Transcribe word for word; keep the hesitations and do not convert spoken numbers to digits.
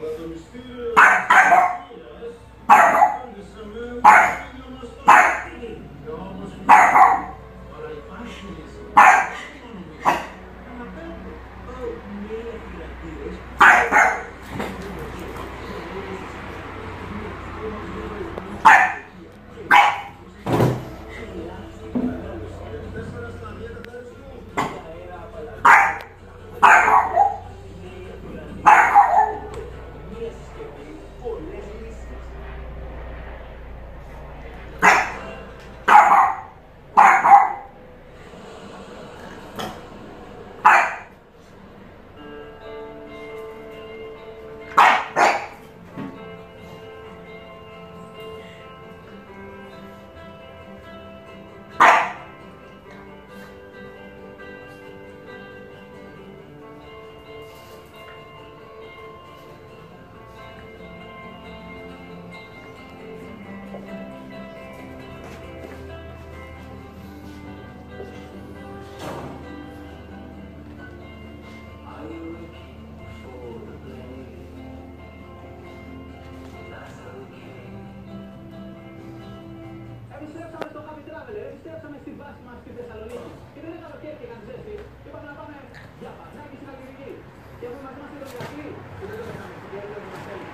Επιστρέψαμε στη βάση μας στη Θεσσαλονίκη. Και δεν είναι καλοκαίρι και κάνει ζέστη. Είπαμε να πάμε για Πανάκη στην Αγγλική. Και αφού μαζί μας ήταν οι Αγγλοί, που δεν το έκαμε, γιατί δεν μας θέλει.